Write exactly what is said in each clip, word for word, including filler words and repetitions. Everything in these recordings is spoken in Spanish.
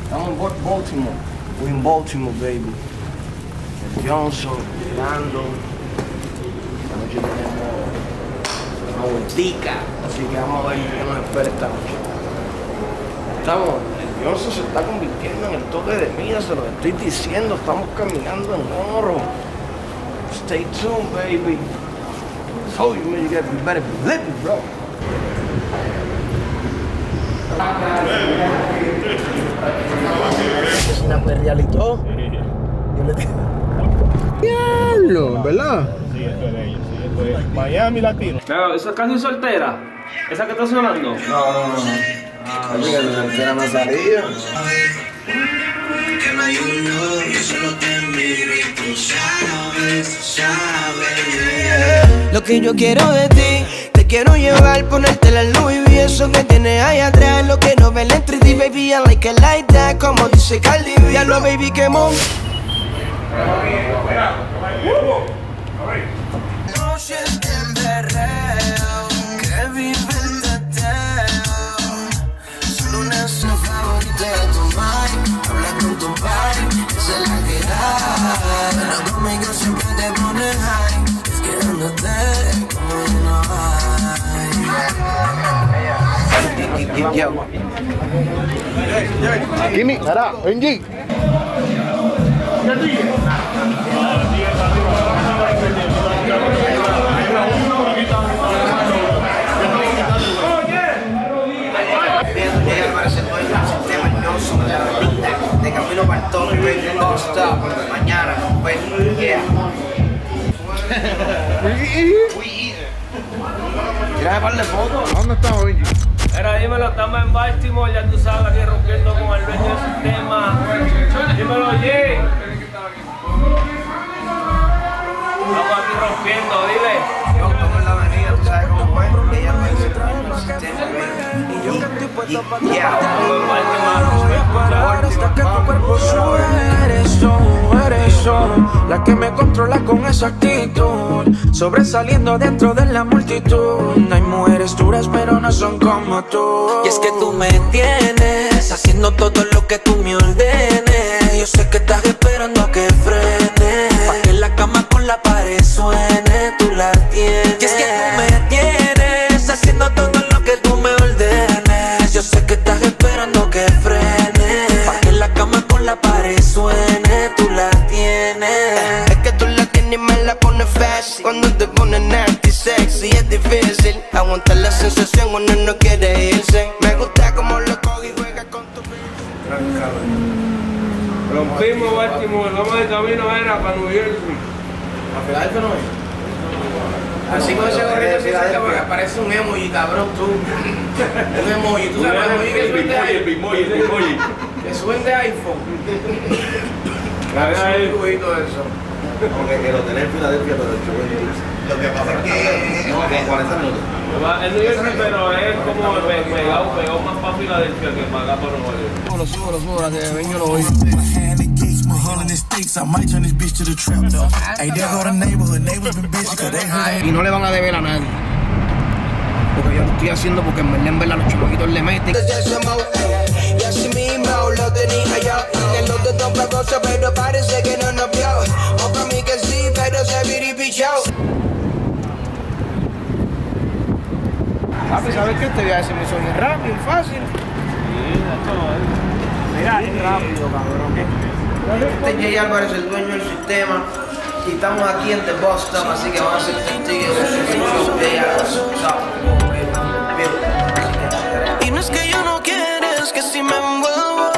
Estamos en Baltimore. We're in Baltimore, baby. El Johnson, llegando. Esta noche tenemos una vueltica, así que vamos a ver qué nos espera esta noche. Estamos, el Johnson se está convirtiendo en el toque de mira, se lo estoy diciendo, estamos caminando en oro. Stay tuned, baby. So you man, you gotta be better be living, bro. Es una perrealito. Yo le digo. Diablo, ¿verdad? Sí, esto es de ellos, sí, esto es Miami Latino. Pero, ¿esa es casi soltera? ¿Esa que está sonando? No, no, no. Ah, oye, la soltera no salía. Que no hay uno, yo solo te miro y tú sabes, sabes. Lo que yo quiero de ti, te quiero llevar, ponerte la Louis V, eso que tienes ahí atrás, lo que no ven en tres D, baby, I like it like that, como dice Cardi B, ya lo baby quemó. Noches en berreo, que viven de teo, solo una zona favorita de tu mind, habla con tu body, esa es la que da, pero conmigo siempre te pones high, es quedándote como no hay. Kimi, Sara, Benji. De camino para el Tony Baby Costa, mañana, pues, yeah. ¿Quieres darle foto? ¿Dónde estamos, Benji? Mira, dímelo, estamos en Baltimore, ya tú sabes, aquí rompiendo con el dueño del sistema. Dímelo, Jay. Estamos aquí rompiendo, dile. Yo estamos en la avenida, tú sabes cómo fue, ella me dice, trae el sistema, baby. Y yo que estoy puesto para ti. Yeah. Voy a parar hasta que tu cuerpo sube. Eres tú, eres tú, la que me controla con esa actitud, sobresaliendo dentro de la multitud. Hay mujeres duras pero no son como tú. Y es que tú me tienes haciendo todo lo que tú me ordenes. Yo sé que estás esperando que frene, pa' que la cama con la pared suene. Tú la tienes. Y es que tú me tienes haciendo todo lo que tú me ordenes. Yo sé que estás esperando que frene, pa' que la cama con la pared suene. Tú la tienes. Es que tú la tienes y me la pones fácil. Cuando te pones nasty, sexy, es difícil aguantar la sensación cuando no quiere irse. Me gusta como lo coge y juega con tu vida. rompimos Baltimore, vamos de camino era para New Jersey. ¿A Filadelfia no es? Así con ese gorrito así cerca porque parece un emoji, cabrón, tú. Un emoji, tú sabes, un emoji que suben de iPhone. Que suben de iPhone. Claro, un dibujito de eso. Aunque que lo tenés en Filadelfia, pero el show es... Lo que pasa es que... No, que cuarenta minutos. Es New Jersey, pero es como pegado, pegado más para Filadelfia que para acá para Nueva York. Lo subo, lo subo, la que ven yo lo voy. Y no le van a deber a nadie. Porque yo lo estoy haciendo porque en verdad, en verdad los chamaquitos le meten. Y así mismo lo tenía yo. Que no te toca cosa, pero parece que no nos vio. O para mí que sí, pero se viripichó. Papi, ¿sabes qué? Este viaje se me hizo bien rápido y fácil. Mira, es rápido, cabrón. Este es Jay Álvarez, el dueño del sistema. Y estamos aquí en The Bus Stop, así que vamos a ser testigos de su show de Álvarez. Y no es que yo no quiera, es que si me envuelvo.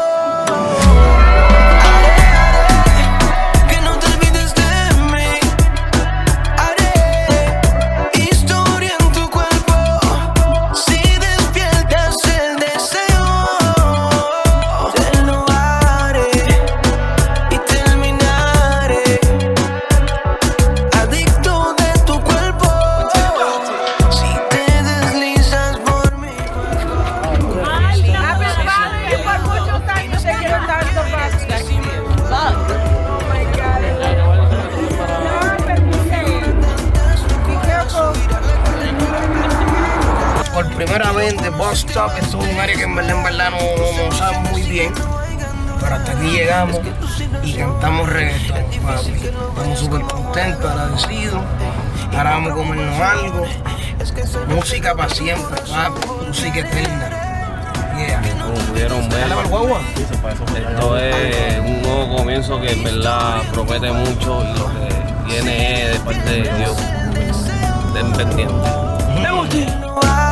Por primera vez en The Bus Stop, esto es un área que en verdad, en verdad no, no, no sabe muy bien. pero hasta aquí llegamos y cantamos reggaetón, papi. Estamos súper contentos, agradecidos. Ahora vamos a comernos algo. Música para siempre, papi. Música eterna. Yeah. Como pudieron ver, esto es un nuevo comienzo que en verdad promete mucho y lo que viene es de parte de Dios. Estén pendientes.